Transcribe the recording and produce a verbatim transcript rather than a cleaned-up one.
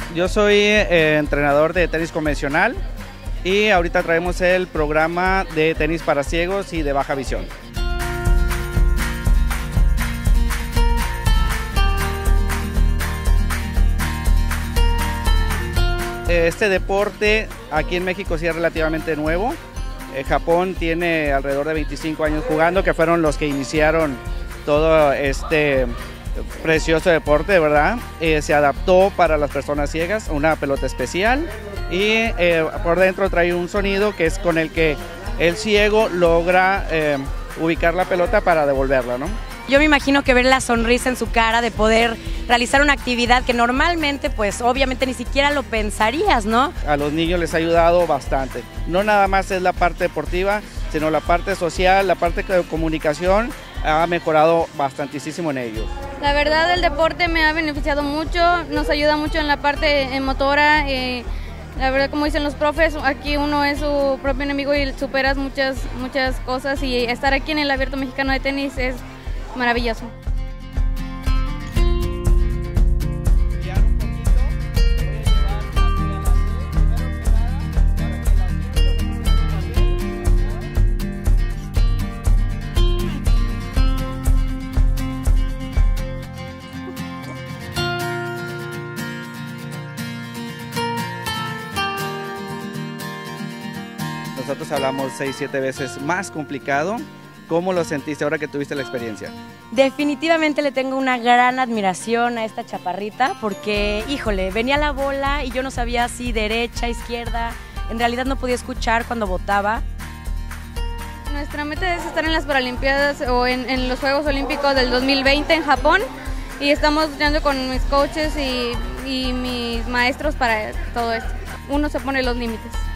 Yo soy eh, entrenador de tenis convencional y ahorita traemos el programa de tenis para ciegos y de baja visión. Este deporte aquí en México sí es relativamente nuevo. Eh, Japón tiene alrededor de veinticinco años jugando, que fueron los que iniciaron todo este precioso deporte, ¿verdad? Eh, se adaptó para las personas ciegas, una pelota especial y eh, por dentro trae un sonido que es con el que el ciego logra eh, ubicar la pelota para devolverla, ¿no? Yo me imagino que ver la sonrisa en su cara de poder realizar una actividad que normalmente, pues obviamente ni siquiera lo pensarías, ¿no? A los niños les ha ayudado bastante. No nada más es la parte deportiva, sino la parte social, la parte de comunicación ha mejorado bastantísimo en ellos. La verdad, el deporte me ha beneficiado mucho, nos ayuda mucho en la parte en motora. Eh, la verdad, como dicen los profes, aquí uno es su propio enemigo y superas muchas, muchas cosas, y estar aquí en el Abierto Mexicano de Tenis es maravilloso. Nosotros hablamos seis, siete veces más complicado. ¿Cómo lo sentiste ahora que tuviste la experiencia? Definitivamente le tengo una gran admiración a esta chaparrita porque, híjole, venía la bola y yo no sabía si derecha, izquierda, en realidad no podía escuchar cuando botaba. Nuestra meta es estar en las Paralimpiadas o en, en los Juegos Olímpicos del dos mil veinte en Japón, y estamos luchando con mis coaches y, y mis maestros para todo esto. Uno se pone los límites.